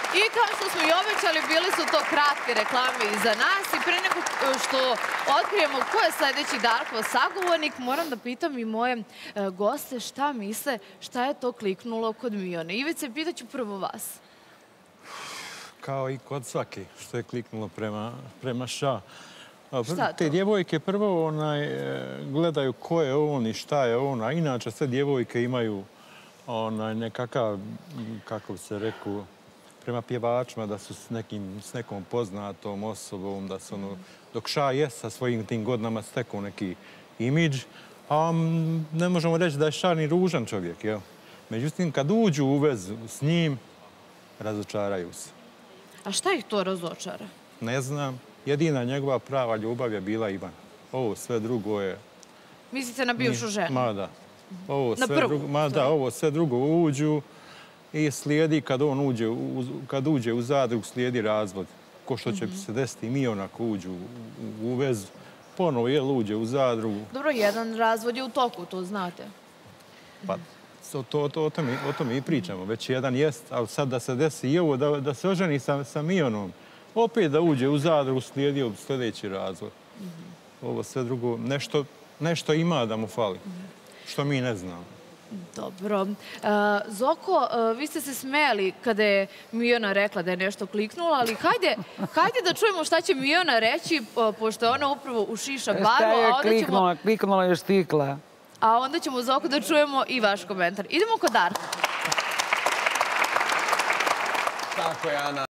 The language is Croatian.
I kao što smo i obećali, bili su to kratke reklame iza nas i pre nego što otkrijemo ko je sledeći Darkov sagovornik, moram da pitam i moje goste šta misle, šta je to kliknulo kod Mijone. Ivice, pitaću prvo vas. Kao i kod svake što je kliknulo prema Ša. Šta to? Te djevojke prvo gledaju ko je on i šta je on, a inače sve djevojke imaju nekakav, kako bi se rekao, prema pjevačima da su s nekom poznatom osobom, da su dok Ša je sa svojim tim godinama stekao neki imidž, a ne možemo reći da je Ša ni ružan čovjek, jel? Međutim, kad uđu u vezu s njim, razočaraju se. A šta ih to razočara? Ne znam. Jedina njegova prava ljubav je bila Ivan. Ovo sve drugo je... Mislite na bivšu ženu? Ma da. Na prvu? Ma da, ovo sve drugo uđu i slijedi kad uđe u Zadru, slijedi razvod. Ko što će se desiti i Mijona ako uđu u vezu. Ponovo uđe u Zadru. Dobro, jedan razvod je u toku, to znate. Pa, o tome i pričamo. Već jedan jest, ali sad da se desi i ovo, da se oženi sa Mijonom, opet da uđe u Zadru, slijedio sljedeći razvod. Ovo sve drugo, nešto ima da mu fali, što mi ne znamo. Dobro. Zoko, vi ste se smejali kada je Mijona rekla da je nešto kliknula, ali hajde da čujemo šta će Mijona reći, pošto je ona upravo u šiša baru. Šta je kliknula? Kliknula je štikla. A onda ćemo, Zoko, da čujemo i vaš komentar. Idemo kod Darka. Tako je, Ana.